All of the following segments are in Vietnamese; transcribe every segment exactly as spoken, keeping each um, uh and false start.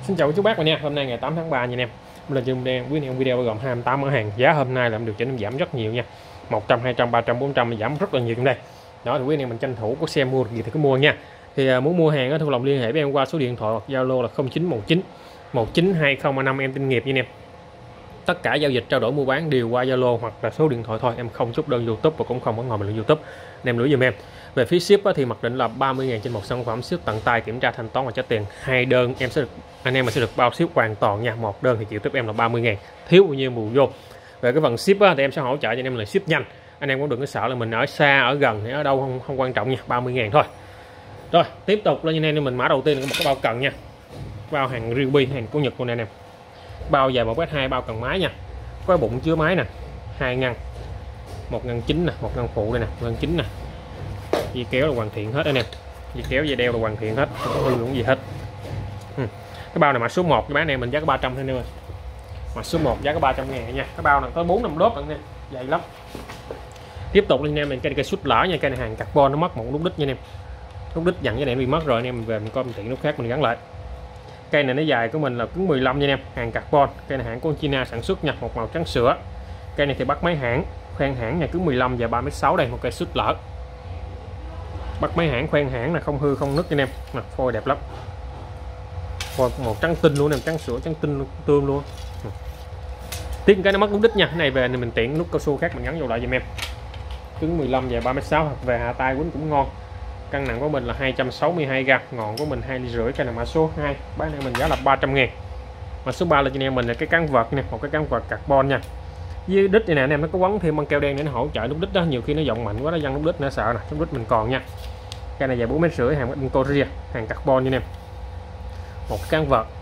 Xin chào chú bác mình nha. Hôm nay ngày tám tháng ba nha anh em. Mình là Dương đen quý anh em video bao gồm hai mươi tám mã hàng. Giá hôm nay là được chỉnh giảm rất nhiều nha. một trăm, hai trăm, ba trăm, bốn trăm giảm rất là nhiều trong đây. Đó thì quý anh em mình tranh thủ có xem mua được gì thì cứ mua nha. Thì uh, muốn mua hàng á thu lòng liên hệ với em qua số điện thoại hoặc Zalo là không chín một chín một chín hai không năm em tin nghiệp nha anh em. Tất cả giao dịch trao đổi mua bán đều qua Zalo hoặc là số điện thoại thôi, em không chốt đơn YouTube và cũng không có ngồi bình luận YouTube. Anh em lưu giùm em. Về phí ship thì mặc định là ba mươi ngàn trên một sản phẩm, ship tận tay, kiểm tra thanh toán và trả tiền. Hai đơn em sẽ được anh em mà sẽ được bao ship hoàn toàn nha. Một đơn thì chịu tiếp em là ba mươi ngàn, thiếu bao nhiêu bù vô. Về cái phần ship thì em sẽ hỗ trợ cho anh em là ship nhanh. Anh em cũng đừng có sợ là mình ở xa ở gần hay ở đâu không không quan trọng nha, ba mươi ngàn thôi. Rồi tiếp tục lên anh em, mình mã đầu tiên là một cái bao cần nha, bao hàng Ryobi, hàng của Nhật luôn nè anh em. Bao dài một mét hai, bao cần máy nha, có bụng chứa máy nè, hai ngăn, một ngăn chính nè, một ngăn phụ đây nè, ngăn chính nè, dây kéo là hoàn thiện hết anh em, dây kéo dây đeo là hoàn thiện hết, không có hư cũng gì hết. Ừ. Cái bao này mã số một cho bán này mình giá có ba trăm thôi anh em ơi. Mã số một giá có ba trăm ngàn nha. Cái bao này có bốn năm lớp anh em, dày lắm. Tiếp tục lên anh em, mình cây cây sút lỡ nha, cây này hàng carbon nó mất một nút đít nha anh em. Nút đít dặn cái này bị mất rồi anh em, mình về mình coi mình tiện nút khác mình gắn lại. Cây này nó dài của mình là cứng mười lăm nha anh em, hàng carbon. Cây này hãng của China sản xuất nha, một màu trắng sữa. Cây này thì bắt máy hãng, khoan hãng nha, cứng mười lăm và ba mét sáu đây, một cây sút lỡ. Bắt máy hãng, khoan hãng là không hư không nứt anh em. Nè, phôi đẹp lắm. Phôi màu trắng tinh luôn em, trắng sữa trắng tinh tương luôn. Tiếc cái nó mất nút đít nha, cái này về thì mình tiện nút cao su khác mình gắn vô lại giùm em. Cứng mười lăm và ba mét sáu, về hạ tay quýnh cũng ngon. Cân nặng của mình là hai trăm sáu mươi hai gam, ngọn của mình hai ly rưỡi. Cái này mã số hai, bán này mình giá là ba trăm ngàn. Mã số ba là cho anh em mình là cái cán vật nè, một cái cán vật carbon nha. Với đít này nè anh em, nó có quấn thêm băng keo đen để nó hỗ trợ nút đít đó, nhiều khi nó giọng mạnh quá nó văng nút đít nó sợ nè, nút đít mình còn nha. Cái này dài bốn mét rưỡi, hàng made in Korea, hàng carbon nha anh em. Một cái cán vật.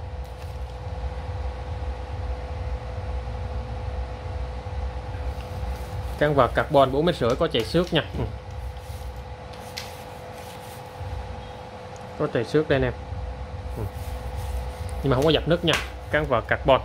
Cán vật carbon bốn mét rưỡi có chày xước nha. Ừ. Có chày xước đây nè. Ừ. Nhưng mà không có dập nứt nha, cán vật carbon.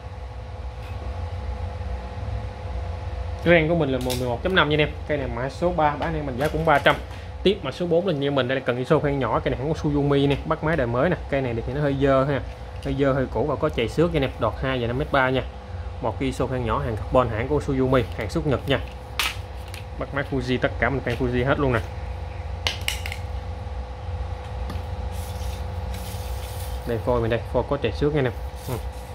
Ren của mình là mười một chấm năm nha anh em. Cây này mã số ba, bán em mình giá cũng ba trăm. Tiếp mã số bốn là như mình đây là cần iso khoan nhỏ, cây này không có Suzumi nè, bắt máy đời mới nè. Cây này thì nó hơi dơ ha, hơi dơ hơi cũ và có chày xước nha anh em, đọt hai và năm mét ba nha. Một iso khoan nhỏ, hàng carbon, hãng của Suzumi, hàng xuất Nhật nha. Bắt máy Fuji, tất cả mình khoan Fuji hết luôn nè. Đây phôi mình đây, phôi có chày xước nha anh em. Ừ.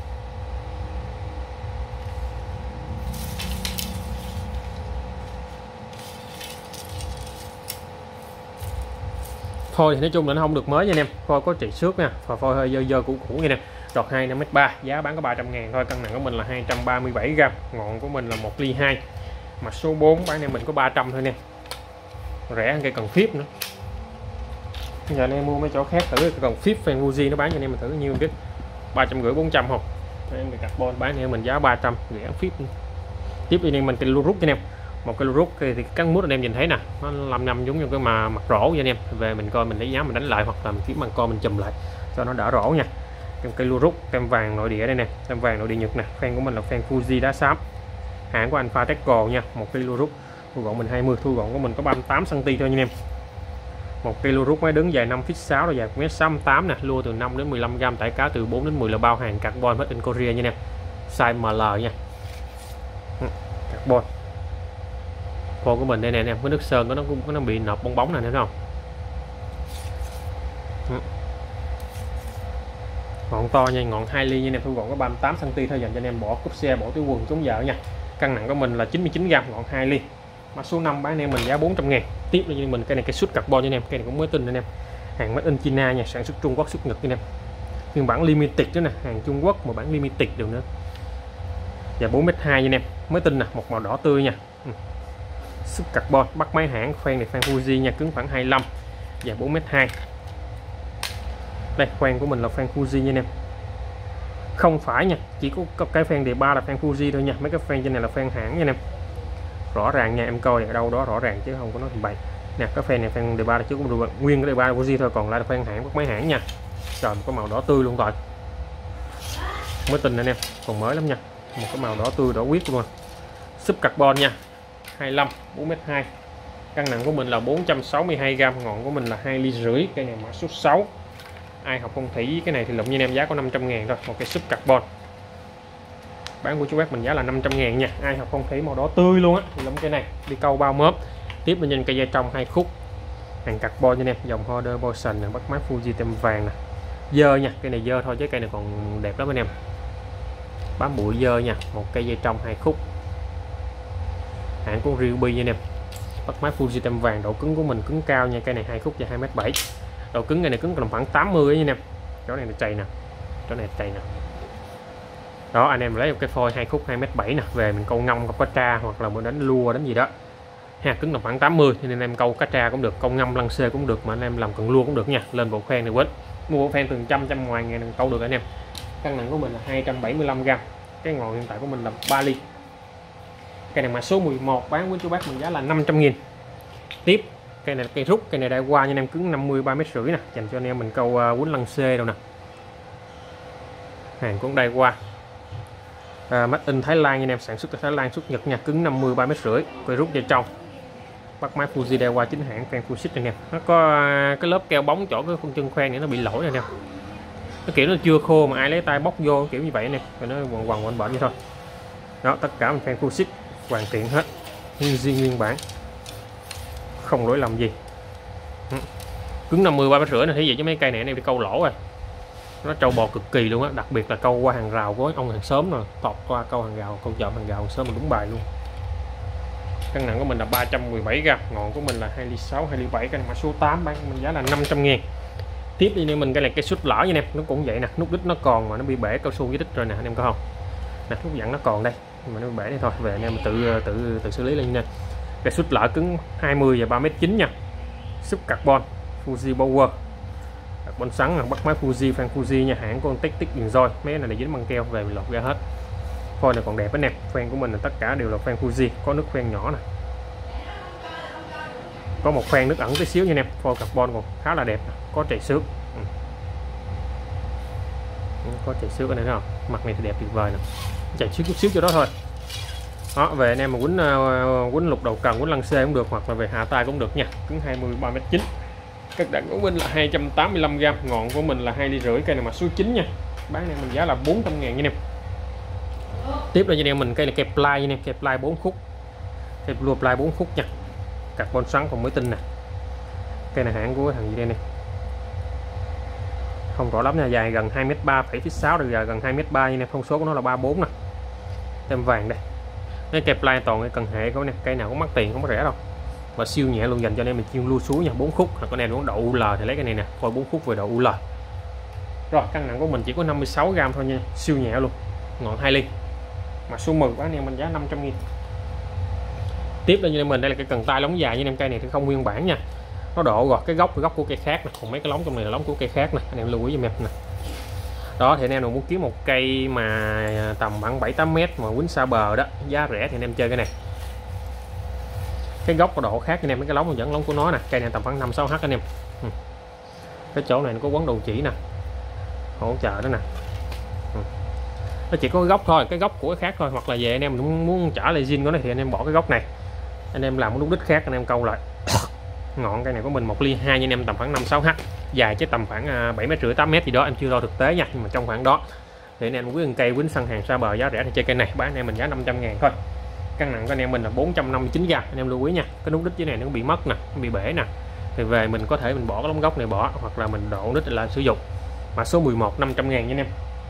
Phôi thì nói chung là nó không được mới nha anh em, phôi có trị xước nha, và phôi hơi dơ dơ cũ cũ nha anh em. Đọt hai năm mét ba, giá bán có ba trăm ngàn thôi, cân nặng của mình là hai trăm ba mươi bảy gam, ngọn của mình là một ly hai. Mà số bốn bán em mình có ba trăm thôi nè, rẻ hơn cây cần phíp nữa. Giờ anh em mua mấy chỗ khác thử cái cần phíp fan Fuji nó bán cho anh em mình thử nhiêu biết, ba trăm rưỡi bốn trăm không. Em mình carbon bán em mình giá ba trăm, rẻ phíp. Tiếp anh em mình cái lưu rút cho anh em, một cái rút thì cái cắn mút anh em nhìn thấy nè, nó làm nằm giống như cái mà mặt rổ vậy anh em. Về mình coi mình lấy giá mình đánh lại hoặc là mình kiếm bằng co mình chùm lại cho nó đỡ rổ nha. Cây lưu rút tem vàng nội địa đây nè, tem vàng nội địa Nhật nè, fan của mình là fan Fuji đá xám, hãng của Alpha Techco nha. Một cây lưu rút thu gọn mình hai mươi, thu gọn của mình có ba mươi tám xăng ti thôi nha anh em. Một cây lưu rút máy đứng dài năm feet sáu, dài một mét sáu mươi tám nè, lua từ năm đến mười lăm gam, tải cá từ bốn đến mười là bao, hàng carbon made in Korea nha anh em, size em lờ nha. Carbon phôi của mình đây nè anh em, cái nước sơn của nó cũng nó bị nộp bong bóng này nữa không. Ừ. Ngọn to nha, ngọn hai ly nha anh em, thu gọn có ba mươi tám xăng ti thôi, dành cho anh em bỏ cúp xe, bỏ túi quần chống vợ nha. Cân nặng của mình là chín mươi chín gam, ngọn hai ly. Mã số năm bán anh em mình giá bốn trăm ngàn. Tiếp là như mình cây này cây sút carbon nha anh em, cây này cũng mới tinh anh em, hàng made in China nha, sản xuất Trung Quốc xuất Nhật anh em, phiên bản limited đó nè, hàng Trung Quốc một bản limited được nữa. Và bốn mét hai nha anh em, mới tinh nè, một màu đỏ tươi nha. Ừ. Sút carbon, bắt máy hãng, khoan này khoan Fuji nha, cứng khoảng hai mươi lăm và bốn mét hai. Đây khoan của mình là khoan Fuji nha anh em, không phải nha, chỉ có cái khoan đề ba là khoan Fuji thôi nha, mấy cái khoan trên này là khoan hãng nha anh em, rõ ràng nha, em coi ở đâu đó rõ ràng chứ không có nói trình bày nè. Cái khoan này khoan đề ba là chứ cũng được nguyên cái đề ba là Fuji thôi, còn lại là khoan hãng, bắt máy hãng nha. Trời, có màu đỏ tươi luôn rồi, mới tinh anh em, còn mới lắm nha, một cái màu đỏ tươi đỏ quyết luôn. Súp carbon nha, hai mươi lăm, bốn mét hai, cân nặng của mình là bốn trăm sáu mươi hai gam, ngọn của mình là hai ly rưỡi. Cây này mã số sáu, ai học phong thủy cái này thì lụm như anh em giá có năm trăm ngàn thôi, một cái súp carbon. Bán của chú bác mình giá là năm trăm ngàn nha. Ai học phong thủy màu đỏ tươi luôn á thì lụm cái này đi câu bao mớp. Tiếp bên trên cây dây trong hai khúc hàng carbon cho anh em, dòng Holder Motion này, bắt máy Fuji tem vàng nè. Dơ nha, cây này dơ thôi chứ cây này còn đẹp lắm anh em. Bám bụi dơ nha, một cây dây trong hai khúc. Hãng của Ryobi nha anh em. Bắt máy Fuji tem vàng, độ cứng của mình cứng cao nha, cây này hai khúc và hai mét bảy. Độ cứng này, này cứng tầm khoảng tám mươi nha anh em. Chỗ này là chày nè, chỗ này chày nè. Đó anh em lấy một cái phôi hai khúc hai mét bảy nè, về mình câu ngông gặp cá tra hoặc là mình đánh lua đánh gì đó. Ha, cứng tầm khoảng tám mươi nên anh em câu cá tra cũng được, câu ngâm lăng xê cũng được, mà anh em làm cần lua cũng được nha. Lên bộ khoen này quên. Mua bộ khoen từng trăm trăm ngoài ngàn câu được anh em. Cân nặng của mình là hai trăm bảy mươi lăm gam. Cái ngọn hiện tại của mình là ba ly. Cây này mã số mười một bán với chú bác mình giá là năm trăm nghìn. Tiếp cây này là cây rút, cây này đai qua nha anh em, cứng năm mươi ba mét rưỡi nè, dành cho anh em mình câu uh, quýnh lăng xê đâu nè. Hàng cũng đai qua. À, Made in Thái Lan nha anh em, sản xuất ở Thái Lan xuất Nhật nha, cứng năm mươi ba mét rưỡi, cây rút dây trong. Bắt máy Fuji đai qua chính hãng, fan Fuji anh em. Nó có uh, cái lớp keo bóng chỗ cái con chân khoen này nó bị lỗi này anh em. Nó kiểu nó chưa khô mà ai lấy tay bóc vô kiểu như vậy nè, rồi nó quằn quằn quẩn bẩn vậy thôi. Đó, tất cả mình fan Fuji hoàn thiện hết, nguyên zin nguyên bản, không lỗi lầm gì. Ừ. Cứng năm mươi ba mét rưỡi này, thấy vậy chứ mấy cây này em đi câu lỗ rồi. Nó trâu bò cực kỳ luôn á, đặc biệt là câu qua hàng rào của ông hàng xóm rồi, tọt qua câu hàng rào, câu chậm hàng rào hàng xóm mình đúng bài luôn. Cân nặng của mình là ba trăm mười bảy gam, ngọn của mình là hai ly sáu, hai ly bảy, cái này mã số tám bán mình giá là năm trăm ngàn. Tiếp đi mình cái này cái sút lỡ nha anh em, nó cũng vậy nè, nút đít nó còn mà nó bị bể cao su với đít rồi nè anh em có không? Nè, nút dẫn nó còn đây, mà nó bị bể đây thôi, về anh em tự tự tự xử lý lên nha. Cái sút lỡ cứng hai mươi và ba mét chín nha. Súp carbon Fuji Power. Carbon sắn là bắt máy Fuji, fan Fuji nha, hãng con tích tích Enjoy. Mấy này là dính băng keo, về mình lột ra hết. Phôi này còn đẹp anh em, fan của mình là tất cả đều là fan Fuji, có nước fan nhỏ nè. Có một fan nước ẩn tí xíu nha anh em, phôi carbon còn khá là đẹp, có chảy xước. Ừ. Có chảy xước ở đây không? Mặt này thì đẹp tuyệt vời nè. Chảy xước chút xíu cho đó thôi. Đó, về anh em mà quýnh uh, quýnh lục đầu cần, quýnh lăng xê cũng được, hoặc là về hạ tay cũng được nha. Cứng hai mươi ba mét chín. Các đạn của mình là hai trăm tám mươi lăm gam, ngọn của mình là hai ly rưỡi, cây này mà số chín nha. Bán này mình giá là bốn trăm ngàn nha anh em. Tiếp là cho anh em mình cây là kẹp ply nha anh em, kẹp ply bốn khúc. Kẹp lua ply bốn khúc nha. Carbon sắn còn mới tinh nè. Cây này hãng của thằng gì đây nè. Không rõ lắm nha, dài gần hai mét ba, phẩy sáu được giờ gần hai mét ba nha anh em, thông số của nó là ba mươi bốn nè. Tem vàng đây. Cái kẹp line toàn cái cần hệ của nè, cây nào cũng mắc tiền không có rẻ đâu, và siêu nhẹ luôn, dành cho anh em mình chuyên lưu suối nha. Bốn khúc, hoặc con em muốn độ u lờ thì lấy cái này nè, coi bốn khúc về độ u lờ. Rồi cân nặng của mình chỉ có năm mươi sáu gam thôi nha, siêu nhẹ luôn, ngọn hai ly, mà số mười bán em mình giá năm trăm nghìn. Tiếp lên cho mình đây là cái cần tay lóng dài, như em cây này thì không nguyên bản nha, nó độ rồi cái gốc cái gốc của cây khác nè, còn mấy cái lóng trong này là lóng của cây khác nè, anh em lưu ý giùm em nè. Đó thì anh em nào muốn kiếm một cây mà tầm khoảng bảy tám mét mà quýnh xa bờ đó, giá rẻ thì anh em chơi cái này. Cái gốc có độ khác anh em, mấy cái lóng vẫn lóng của nó nè, cây này tầm khoảng năm sáu h anh em. Ừ. Cái chỗ này nó có quấn đầu chỉ nè, hỗ trợ đó nè. Ừ. Nó chỉ có cái gốc thôi, cái gốc của cái khác thôi, hoặc là về anh em muốn muốn trả lại zin của nó thì anh em bỏ cái gốc này, anh em làm một nút đích khác anh em câu lại. Ngọn cây này của mình một ly hai nha anh em, tầm khoảng năm sáu h, dài chứ tầm khoảng bảy mét rưỡi tám mét gì đó, em chưa đo thực tế nha, nhưng mà trong khoảng đó thì anh em quý cây quýnh săn hàng xa bờ giá rẻ thì chơi cây này, bán anh em mình giá năm trăm ngàn thôi. Cân nặng của anh em mình là bốn trăm năm mươi chín gam, anh em lưu ý nha, cái nút đích dưới này nó bị mất nè, nó bị bể nè, thì về mình có thể mình bỏ cái lông gốc này bỏ, hoặc là mình độ đích là sử dụng. Mà số mười một năm trăm ngàn nha anh em.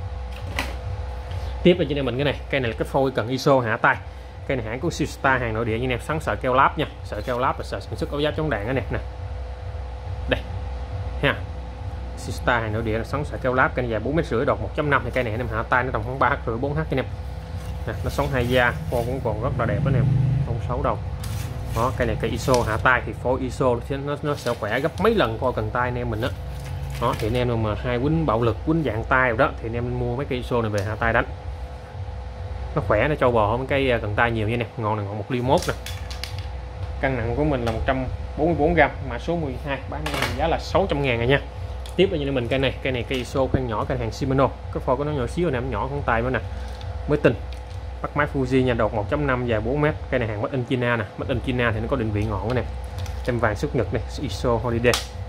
Tiếp là cho anh em mình cái này, cây này là cái phôi cần i ét ô hạ tay. Cây này hãng của Siêu-Star, hàng nội địa như anh em, sắn sợi keo láp nha, sợi keo láp là sợi sản xuất áo giáp chống đạn đó nè. Nè. Đây. Ha. Siêu-Star hàng nội địa là sắn sợi keo láp, cây này dài bốn mét rưỡi, đọt một chấm năm, thì cây này anh em hạ tay nó tầm khoảng ba h rưỡi bốn h anh em. Nè, nó sống hai da, phôi cũng còn rất là đẹp đó anh em, không xấu đâu. Đó, cây này cây i ét ô hạ tay thì phôi i ét ô nó nó sẽ khỏe gấp mấy lần phôi cần tay anh em mình đó. Đó thì anh em mà hai quýnh bạo lực, quýnh dạng tay rồi đó thì anh em mua mấy cây i ét ô này về hạ tay đánh. Nó khỏe, nó trâu bò hơn cây cần tay nhiều nha nè. Ngọn này ngọn một ly mốt nè. Cân nặng của mình là một trăm bốn mươi bốn gam, mã số mười hai, bán mình giá là sáu trăm ngàn rồi nha. Tiếp là như mình cây này, cây này cây i ét ô khoan nhỏ, cây hàng Shimano, cái phôi của nó nhỏ xíu nè, nhỏ con tay nữa nè, mới tinh. Bắt máy Fuji nha, đột một chấm năm, dài bốn mét, cây này hàng Made in China nè, Made in China thì nó có định vị ngọn nè, tem vàng xuất Nhật này, i ét ô Holiday.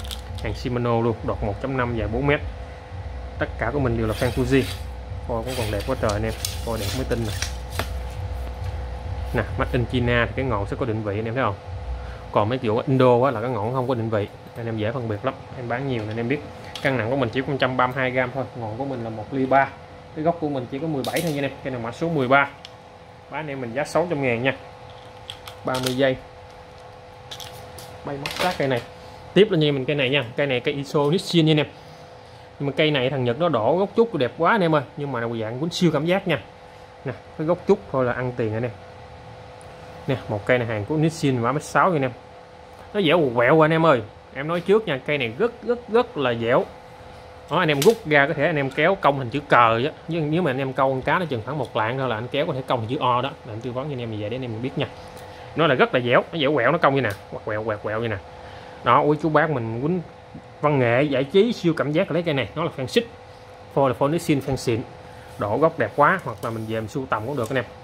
hàng Shimano luôn, đọt một chấm năm dài bốn mét. Tất cả của mình đều là fan Fuji. Phôi cũng còn đẹp quá trời anh em, phôi đẹp mới tinh này. Nè, Made in China thì cái ngọn sẽ có định vị anh em thấy không? Còn mấy kiểu Indo á là cái ngọn không có định vị, anh em dễ phân biệt lắm. Em bán nhiều nên anh em biết. Cân nặng của mình chỉ có một trăm ba mươi hai gam thôi, ngọn của mình là một ly ba. Cái gốc của mình chỉ có mười bảy thôi nha anh em. Cái này mã số mười ba. Bán anh em mình giá sáu trăm ngàn nha. ba mươi giây. Bay mất sát cây này. Tiếp là như mình cây này nha, cây này cây Iso Nissin nha anh em. Nhưng mà cây này thằng Nhật nó đổ gốc trúc đẹp quá anh em ơi, nhưng mà dạng cũng siêu cảm giác nha. Nè, cái gốc trúc thôi là ăn tiền anh em. Nè, một cây này hàng của Nissin mã sáu nha anh em. Nó dẻo quẹo anh em ơi. Em nói trước nha, cây này rất rất rất là dẻo. Đó, anh em rút ra có thể anh em kéo cong hình chữ cờ á, nhưng nếu mà anh em câu con cá nó chừng khoảng một lạng thôi là anh kéo có thể cong hình chữ O đó. Để anh tư vấn cho anh em như vậy để anh em biết nha. Nó là rất là dẻo, nó dẻo quẹo, nó cong như nè, quẹo quẹo quẹo quẹo như nè. Đó, ui chú bác mình quýnh văn nghệ giải trí siêu cảm giác lấy cây này, nó là fan xích. Phôi là phôi Nissin fan xịn. Đổ gốc đẹp quá, hoặc là mình về mình sưu tầm cũng được anh em.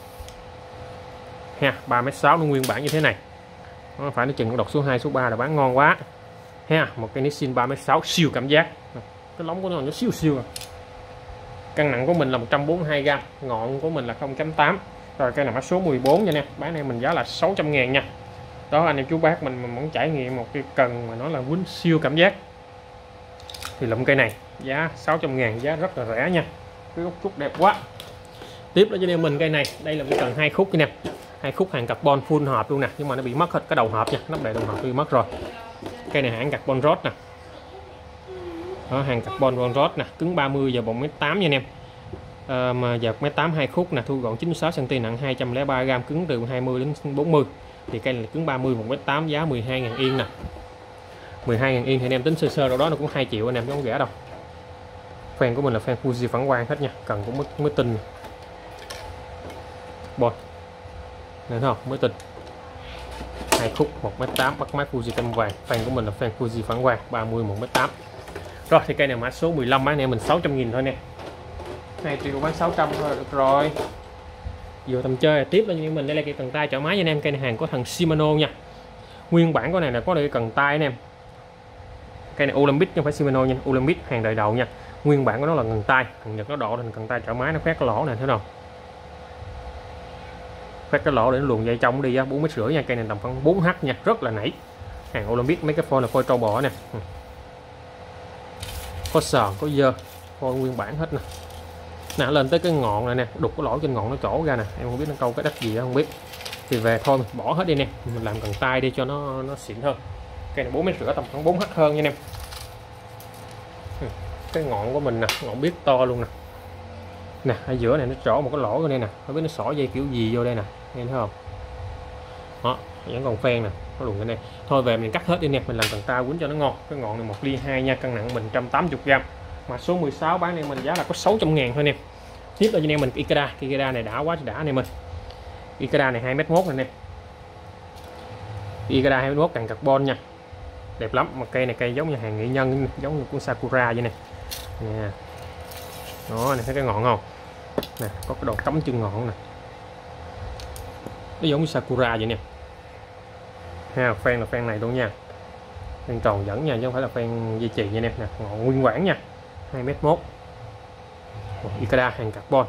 Ha, ba mét sáu nó nguyên bản như thế này. Nó phải nó chừng đọc số hai số ba là bán ngon quá. Ha, một cây Nissin ba mét sáu siêu cảm giác. Cái lóng của nó nó siêu siêu. Cân nặng của mình là một trăm bốn mươi hai gam, ngọn của mình là không chấm tám. Rồi cây này mã số mười bốn nha anh em. Bán này mình giá là sáu trăm ngàn nha. Đó anh em chú bác mình, mình muốn trải nghiệm một cái cần mà nó là quýnh siêu cảm giác thì lụm cây này giá sáu trăm ngàn, giá rất là rẻ nha. Cái gốc trúc đẹp quá. Tiếp đó cho nên mình cây này, đây là cái cần hai khúc nha. Hai khúc hàng carbon full hộp luôn nè, nhưng mà nó bị mất hết cái đầu hộp nha, nắp đậy đầu hộp bị mất rồi. Cây này hãng carbon rod nè. Đó, hàng carbon rod nè, cứng ba mươi và một mét tám nha anh em. À, mà dọc mét tám hai khúc nè, thu gọn chín mươi sáu xăng ti mét, nặng hai trăm lẻ ba gam, cứng từ hai mươi đến bốn mươi. Thì cây này cứng ba mươi, một mét tám, giá mười hai ngàn yên nè. mười hai ngàn yên thì anh em tính sơ sơ đâu đó nó cũng hai triệu anh em, chứ không rẻ đâu. Fan của mình là fan Fuji phản quang hết nha, cần cũng mới, mới tinh. Bon. Nên không, mới tinh. Hai khúc một mét tám, bắt máy Fuji cam vàng. Fan của mình là fan Fuji phản quang ba mươi, một mét tám. Rồi thì cây này mã số mười lăm, bán này mình sáu trăm nghìn thôi nè. hai triệu bán sáu trăm thôi được rồi. Vừa tầm chơi tiếp là như mình, đây là cây cần tay chở máy nha anh em. Cây này hàng của thằng Shimano nha. Nguyên bản của này là có đây cần tay anh em. Cây này Olympic chứ không phải Shimano nha, Olympic hàng đời đầu nha. Nguyên bản của nó là cần tay, thằng Nhật nó độ thành cần tay chở máy, nó khoét cái lỗ này thấy không? Khoét cái lỗ để nó luồn dây trong đi á, bốn mét rưỡi nha. Cây này tầm khoảng bốn H nha, rất là nảy. Hàng Olympic, mấy cái phôi là phôi trâu bò nè. Có sờ, có dơ, phôi nguyên bản hết nè. Nè lên tới cái ngọn này nè, đục cái lỗ trên ngọn nó trổ ra nè, em không biết nó câu cái đất gì đó không biết. Thì về thôi mình bỏ hết đi nè, mình làm cần tay đi cho nó nó xịn hơn. Cây này bốn mét rưỡi tầm khoảng bốn H hơn nha anh em. Cái ngọn của mình nè, ngọn biết to luôn nè. Nè, ở giữa này nó trổ một cái lỗ ở đây nè, không biết nó xỏ dây kiểu gì vô đây nè, nghe thấy không? Đó, vẫn còn phen nè, nó luồn cái này. Thôi về mình cắt hết đi nè, mình làm cần tay quýnh cho nó ngon. Cái ngọn này một ly hai nha, cân nặng mình một trăm tám mươi gam. Mà số mười sáu bán này mình giá là có sáu trăm ngàn thôi anh em. Tiếp là cho anh em mình Ikeda, Ikeda này đã quá đã anh em ơi. Ikeda này hai mét một này nè. Ikeda hai mét một càng carbon nha. Đẹp lắm, mà cây này cây giống như hàng nghệ nhân, giống như con Sakura vậy nè. Nè. Đó, này thấy cái ngọn không? Nè, có cái đầu cắm chân ngọn nè. Nó giống như Sakura vậy nè. Ha, fan là fan này luôn nha. Fan tròn dẫn nha, chứ không phải là fan dây chuyền nha nè. Nè, ngọn nguyên bản nha. hai mét một. Ikeda hàng carbon.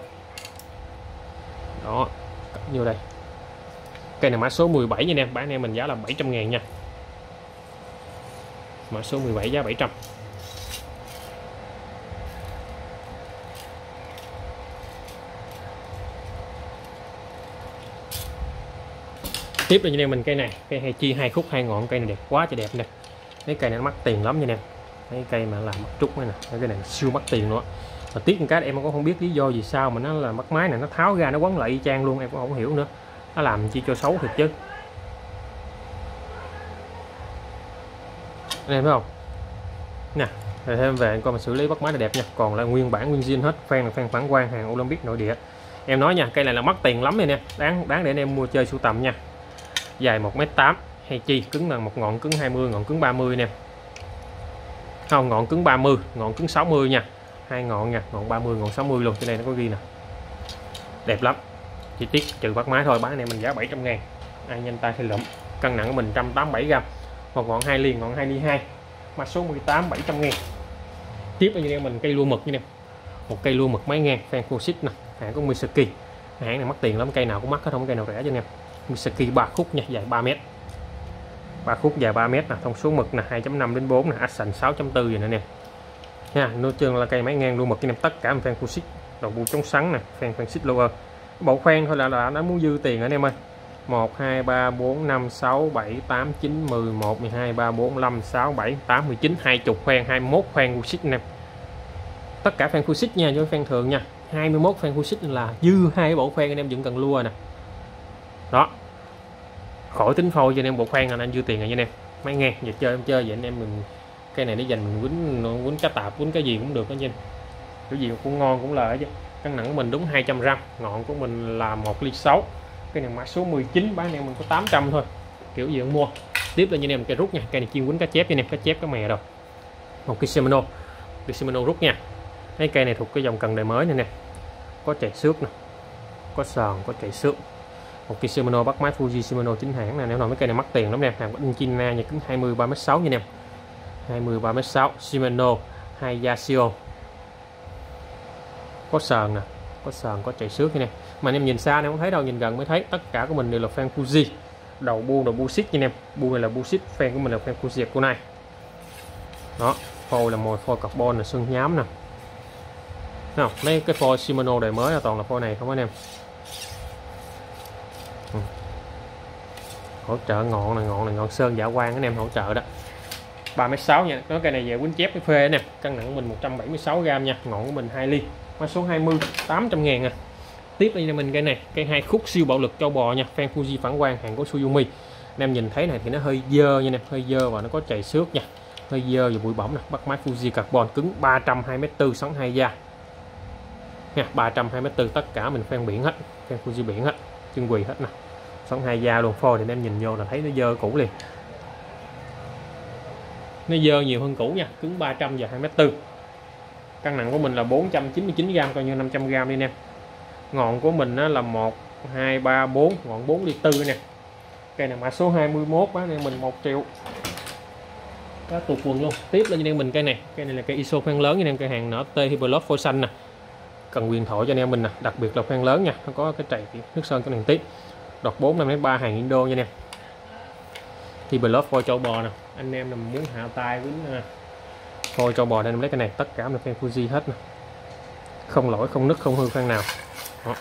Đó, như đây. Cây này mã số mười bảy nha anh em, bán anh em mình giá là bảy trăm ngàn nha. Mã số mười bảy giá bảy trăm. Tiếp là như này mình cây này, cây hai chi hai khúc hai ngọn, cây này đẹp quá trời đẹp nè. Cái cây này nó mắc tiền lắm nha nè. Cái cây mà làm mặt trúc này nè, cái này siêu mắc tiền nữa. Mà tiếc một cái em cũng không biết lý do gì sao mà nó là bắt máy này nó tháo ra nó quấn lại y chang luôn, em cũng không hiểu nữa. Nó làm chi cho xấu thiệt chứ. Anh em thấy không? Nè, rồi thêm về coi mà xử lý bắt máy là đẹp nha, còn là nguyên bản nguyên zin hết, fan là fan phản quang hàng Olympic nội địa. Em nói nha, cây này là mắc tiền lắm này nè, đáng đáng để anh em mua chơi sưu tầm nha. Dài một mét tám, hay chi, cứng là một ngọn cứng hai mươi, ngọn cứng ba mươi nè. Không, ngọn cứng ba mươi, ngọn cứng sáu mươi nha. Hai ngọn nha, ngọn ba mươi, ngọn sáu mươi luôn, trên đây nó có ghi nè. Đẹp lắm. Chi tiết trừ bắt máy thôi, bán này mình giá bảy trăm ngàn. Ai nhanh tay thì lụm. Cân nặng của mình một trăm tám mươi bảy gam. Một ngọn hai ly, ngọn hai ly hai. mã số mười tám bảy trăm ngàn. Tiếp là như em mình cây lua mực như nè, một cây lua mực máy ngang fan Fuji nè, hãng của Misaki. Hãng này mắc tiền lắm, cây nào cũng mắc hết, không có cây nào rẻ cho anh em. Misaki ba khúc nha, dài ba mét, ba khúc dài ba mét nè, thông số mực nè hai chấm năm đến bốn nè, action sáu chấm bốn vậy nè anh em nha. Nói chung là cây máy ngang lua mực cho anh em, tất cả fan Fuji, đầu bu chống sắn nè, fan Fuji lower. Bộ khoen thôi là là nó muốn dư tiền anh em ơi. một hai ba bốn năm sáu bảy tám chín mười một mười hai ba bốn năm sáu bảy tám mười chín hai mươi khoen, hai mươi mốt khoen Fuji anh em. Tất cả fan Fuji nha, với fan thường nha. hai mươi mốt fan Fuji là dư hai bộ khoen anh em vẫn cần lua nè. Đó. Khỏi tính phôi cho anh em bộ khoen là anh dư tiền rồi nha anh em. Máy ngang, giờ chơi em chơi vậy anh em mình cây này để dành mình quýnh quýnh cá tạp, quýnh cái gì cũng được đó anh. Cái gì cũng ngon cũng lợi chứ. Cân nặng của mình đúng hai trăm gam, ngọn của mình là một ly sáu. Cái này mã số mười chín, bán anh em mình có tám trăm thôi. Kiểu gì cũng mua. Tiếp là như anh em cây rút nha, cây này chuyên quýnh cá chép cho anh em, cá chép cá mè đâu. Một cái Shimano, cái Shimano rút nha. Cái cây này thuộc cái dòng cần đời mới này nè. Có chạy xước nè, có sòn, có chạy xước. Một cái Shimano bắt máy Fuji Shimano chính hãng này, nếu nói mấy cây này mắc tiền lắm nè, hàng in China nha, cứng hai mươi ba mét sáu nha anh em. hai mươi ba mét sáu Shimano Hayashio. Có sờn nè, có sờn, có chạy xước nha em. Mà anh em nhìn xa em không thấy đâu, nhìn gần mới thấy. Tất cả của mình đều là fan Fuji. Đầu buông, đầu bu xích nha em. Bu này là bu xích, fan của mình là fan Fuji của này. Đó, phôi là mồi phôi carbon là xương nhám nè. Nào, mấy cái phôi Shimano đời mới là toàn là phôi này không anh em. Ừ. Hỗ trợ ngọn này, ngọn này ngọn sơn dạ quang anh em, hỗ trợ đó. ba mét sáu nha. Nó cây này về quýnh chép cái phê nè. Cân nặng của mình một trăm bảy mươi sáu gam nha, ngọn của mình hai ly. Mã số hai mươi, tám trăm ngàn à. Tiếp là mình cây này, cây hai khúc siêu bạo lực châu bò nha, fan Fuji phản quang, hàng của Suzumi. Anh em nhìn thấy này thì nó hơi dơ nha nè, hơi dơ và nó có chày xước nha, hơi dơ và bụi bẩn nè. Bắt máy Fuji carbon cứng ba trăm hai mươi tư, xoắn hai da nha, ba trăm hai mươi tư, tất cả mình fan biển hết, fan Fuji biển hết, chân quỳ hết nè, xoắn hai da luôn. Phôi thì anh em nhìn vô là thấy nó dơ cũ liền, nó dơ nhiều hơn cũ nha, cứng ba trăm và hai mét tư. Cân nặng của mình là bốn trăm chín mươi chín gam, coi như năm trăm gam đi anh em. Ngọn của mình là một hai ba bốn, ngọn bốn ly tư nè. Cây này mã số hai mươi mốt, bán anh em mình một triệu. Cá tuột quần luôn. Tiếp là anh em mình cây này, cây này là cây i ét o khoen lớn anh em, cây hàng nở T Hyperlock phôi xanh nè. Cần quyền thoại cho anh em mình nè, đặc biệt là khoen lớn nha, nó có cái chày nước sơn cái này tiếp. Đọt bốn năm ba hàng Indo nha anh em. Hyperlock phôi châu bò nè. Anh em là muốn hạ tay với phôi châu bò nên lấy cái này, tất cả là fan Fuji hết nè. Không lỗi, không nứt, không hư khoen nào. Đó.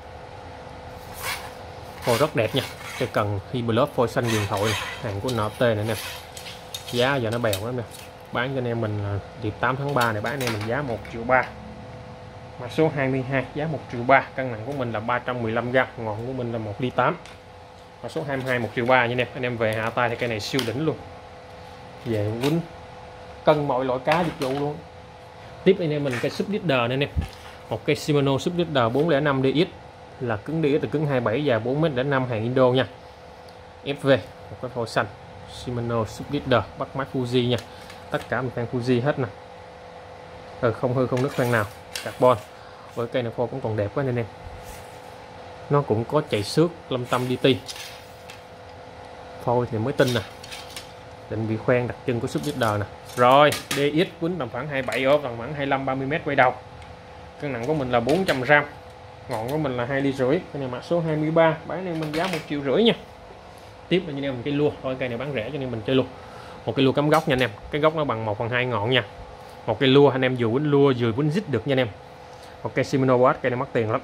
Phôi rất đẹp nha. Cái cần Hyperlock phôi xanh quyền thoại, hàng của en tê này nè. Giá giờ nó bèo lắm nè. Bán cho anh em mình là dịp tám tháng ba này, bán anh em mình giá một triệu ba. Mã số hai mươi hai, giá một triệu ba. Cân nặng của mình là ba trăm mười lăm gam, ngọn của mình là một ly tám. Mã số hai mươi hai, một triệu ba nha anh em. Anh em về hạ tay thì cây này siêu đỉnh luôn. Về quýnh cân mọi loại cá dịch vụ luôn. Tiếp anh em mình cây sub leader này nè, một cây Shimano sub leader bốn không năm đê ích, là cứng đê ích là cứng hai mươi bảy và bốn mét năm, hàng Indo nha. ép vê, một cái phôi xanh Shimano sub leader, bắt máy Fuji nha, tất cả mình fan Fuji hết nè. Ừ, không hư không nứt khoen nào, carbon. Với cây này phôi cũng còn đẹp quá nên em, nó cũng có chạy xước lâm tâm đê tê. Phôi thì mới tinh nè, định vị khoen đặc trưng của sub leader nè. Rồi đê ích quýnh tầm khoảng hai mươi bảy ở tầm khoảng hai mươi lăm ba mươi mét quay đầu. Cân nặng của mình là bốn trăm gam, ngọn của mình là hai ly rưỡi. Cái này mã số hai mươi ba, bán nên mình giá một triệu rưỡi nha. Tiếp là như em mình cây lua, thôi cây này bán rẻ cho nên mình chơi luôn. Một cây lua cắm gốc nha anh em, cái gốc nó bằng một phần hai ngọn nha. Một cây lua anh em dù quýnh lua vừa quýnh dít được nha anh em. Một cây Shimano Boat, cây này mắc tiền lắm.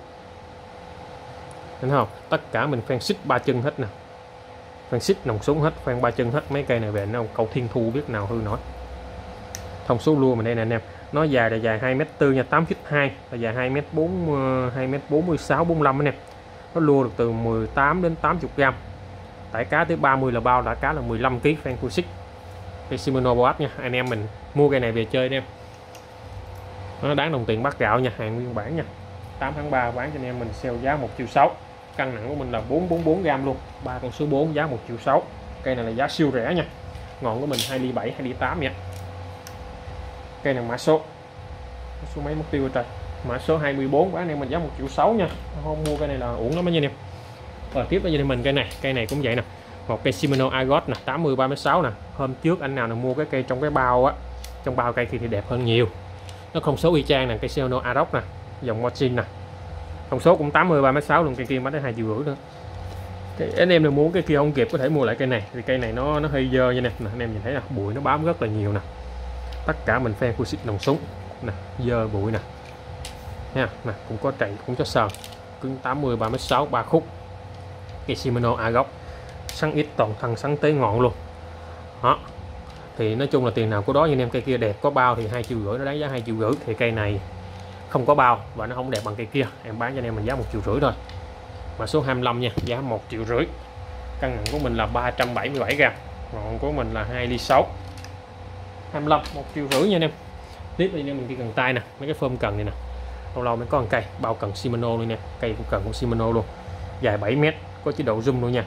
Thấy không? Tất cả mình fan xích ba chân hết nè. Fan xích nòng súng hết, fan ba chân hết. Mấy cây này về nó cầu thiên thu biết nào hư nổi. Thông số lua mình đây nè anh em. Nó dài là dài hai mét tư nha, tám phít hai, là dài hai mét bốn, hai mét bốn mươi sáu bốn mươi lăm anh em. Nó lua được từ mười tám đến tám mươi gam. Tải cá tới ba mươi là bao, đã cá là mười lăm ki lô gam fan Fuji. Cây Shimano Boat nha, anh em mình mua cây này về chơi anh em. Nó đáng đồng tiền bắt gạo nha, hàng nguyên bản nha. tám tháng ba bán cho anh em mình sale giá một triệu sáu. Cân nặng của mình là bốn trăm bốn mươi bốn gam luôn, ba con số bốn, giá một triệu sáu. Cây này là giá siêu rẻ nha. Ngọn của mình hai ly bảy, hai ly tám nha. Cây này mã số mã số mấy mất tiêu rồi trời. Mã số hai mươi bốn, bán anh em mình giá một triệu sáu nha. Không mua cây này là uổng lắm anh em. Rồi tiếp là như mình cây này, cây này cũng vậy nè. Một cây Shimano Argos nè, tám mươi ba mét sáu nè. Hôm trước anh nào nào mua cái cây trong cái bao á, trong bao cây kia thì đẹp hơn nhiều. Nó không số y chang nè, cây Shimano Argos nè, dòng Mochin nè. Thông số cũng tám mươi ba mét sáu luôn, cây kia mới đến hai triệu rưỡi nữa. Thì anh em nào muốn cái kia không kịp có thể mua lại cây này, vì cây này nó nó hơi dơ như nè, anh em nhìn thấy là bụi nó bám rất là nhiều nè. Tất cả mình phen full xịt nòng súng nè, dơ bụi nè. Nha, nè cũng có chạy cũng có sờn, cứng tám mươi ba mét sáu, ba khúc. Cây Shimano Argos xăng ít toàn thân xăng tới ngọn luôn. Đó. Thì nói chung là tiền nào của đó, như anh em cây kia đẹp có bao thì hai triệu rưỡi, nó đáng giá hai triệu rưỡi. Thì cây này không có bao và nó không đẹp bằng cây kia, em bán cho anh em mình giá một triệu rưỡi thôi. Mà số hai mươi lăm nha, giá một triệu rưỡi. Cân nặng của mình là ba trăm bảy mươi bảy gram, ngọn của mình là hai ly sáu. hai mươi lăm một triệu rưỡi nha anh em. Tiếp thì anh em mình đi cần tay nè, mấy cái phơm cần này nè. Lâu lâu mới có một cây bao cần Shimano luôn nha, cây cũng cần của Shimano luôn. Dài bảy mét, có chế độ zoom luôn nha.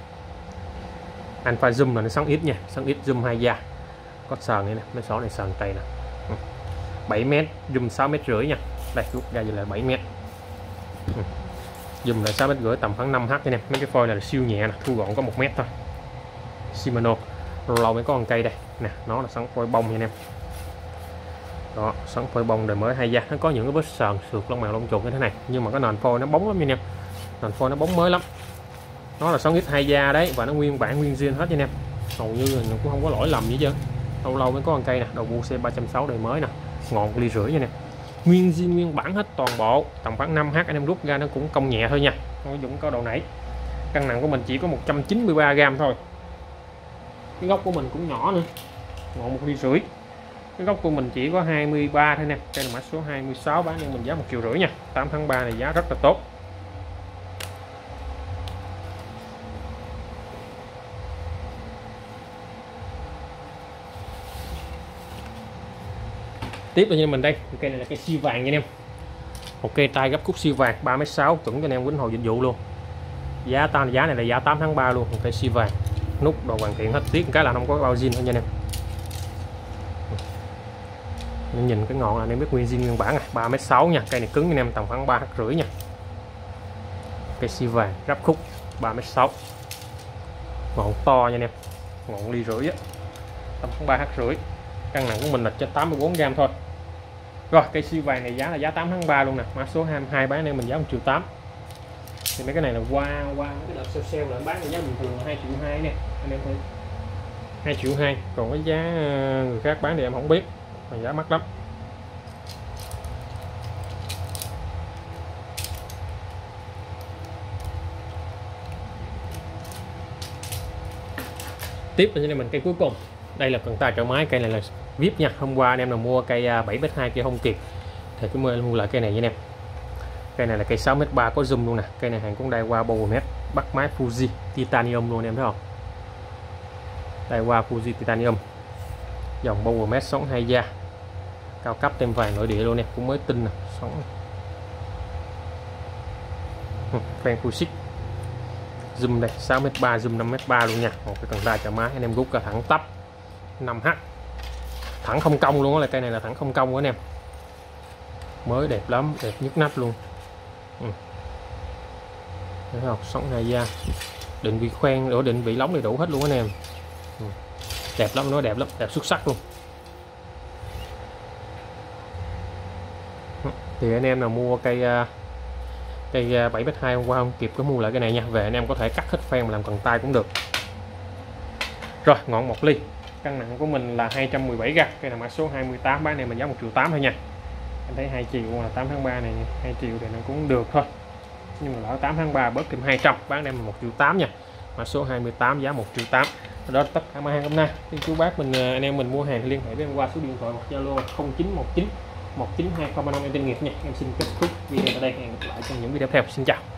Alpha zoom là nó xoắn ít nha, xoắn ít zoom hai da. Có sờn này nè, mấy số này sờn tay nè. bảy mét, zoom sáu mét rưỡi nha. Đây rút ra vậy là bảy mét. Zoom là sáu mét rưỡi, tầm khoảng năm h nha em. Mấy cái phôi này là siêu nhẹ nè, thu gọn có một mét thôi. Shimano. Lâu lâu mới có con cây đây. Nè, nó là xoắn phôi bông nha anh em. Đó, xoắn phôi bông đời mới hai da. Nó có những cái vết sờn, sượt lông mèo lông chuột như thế này, nhưng mà cái nền phôi nó bóng lắm nha anh em. Nền phôi nó bóng mới lắm. Nó là xoắn ít hai da đấy, và nó nguyên bản nguyên zin hết nha anh em. Hầu như là cũng không có lỗi lầm gì chứ. Lâu lâu mới có con cây nè, đầu bu C ba trăm sáu mươi đời mới nè, ngọn ly rưỡi nha nè, nguyên zin nguyên bản hết toàn bộ, tầm khoảng năm h anh em rút ra nó cũng cong nhẹ thôi nha, không có dụng có đầu nảy. Cân nặng của mình chỉ có một trăm chín mươi ba gram thôi. Cái gốc của mình cũng nhỏ nữa, ngọn một ly rưỡi. Cái gốc của mình chỉ có hai mươi ba thôi nè. Đây là mã số hai mươi sáu, bán cho mình giá một triệu rưỡi nha. tám tháng ba này giá rất là tốt. Tiếp là như mình đây, cây này là cây xi vàng nha anh em. Một cây tay gấp khúc xi vàng ba mét sáu, chuẩn cho anh em quýnh hồ dịch vụ luôn. Giá tan giá này là giá tám tháng ba luôn, một cây xi vàng. Nút đồ hoàn thiện hết, tiếc cái là không có bao zin thôi nha anh em. Nên nhìn cái ngọn là anh em biết nguyên zin nguyên bản này, ba mét sáu nha, cây này cứng anh em, tầm khoảng ba h rưỡi nha. Cây xi vàng gấp khúc ba mét sáu. Ngọn to nha anh em. Ngọn ly rưỡi á. Tầm khoảng ba h rưỡi. Cân nặng của mình là trên tám mươi bốn gram thôi. Rồi cây xi vàng này giá là giá tám tháng ba luôn nè, mã số hai mươi hai, bán đây mình giá một triệu tám. Thì mấy cái này là qua qua cái đợt sale sale là bán giá bình thường là hai triệu hai nè anh em thấy, hai triệu hai. Còn cái giá người khác bán thì em không biết, mà giá mắc lắm. Tiếp là mình cây cuối cùng, đây là cần tay trợ máy. Cây này là vê i pê nha, hôm qua anh em nào mua cây bảy mét hai kia không kịp thì cứ mua lại cây này nha anh em. Cây này là cây sáu mét ba, có zoom luôn nè. Cây này hàng cũng Daiwa Powermax, bắt máy Fuji Titanium luôn em thấy không, Daiwa Fuji Titanium, dòng Powermax sống hai da, cao cấp tem vàng nội địa luôn nè, cũng mới tinh nè, sống fan Fuji. Zoom đây sáu mét ba, zoom năm mét ba luôn nha. Một cái cần tay trợ máy anh em rút ra thẳng tắp năm h, thẳng không cong luôn á, là cây này là thẳng không cong của anh em, mới đẹp lắm, đẹp nhức nách luôn. Ừ. Thấy không, sống hai da, định vị khoen đổ định vị lóng đầy đủ hết luôn anh em. Ừ. Đẹp lắm, nó đẹp lắm, đẹp xuất sắc luôn. Ừ. Thì anh em nào mua cây cây bảy mét hai hôm qua không kịp có mua lại cái này nha, về anh em có thể cắt hết phen mà làm cần tay cũng được. Rồi ngọn một ly, cân nặng của mình là hai trăm mười bảy gram, cây là mã số hai mươi tám, bán này mình giá một triệu tám thôi nha. Anh thấy hai triệu là tám tháng ba này, hai triệu thì nó cũng được thôi, nhưng mà lỡ tám tháng ba bớt thêm hai trăm, bán em một triệu tám nha. Mã số hai mươi tám, giá một triệu tám. Đó tất cả mặt hàng hôm nay. Thì chú bác mình anh em mình mua hàng thì liên hệ với em qua số điện thoại hoặc Zalo không chín một chín một chín hai không ba năm em tên nghiệp nha. Em xin kết thúc video ở đây, hẹn gặp lại trong những video tiếp theo. Xin chào.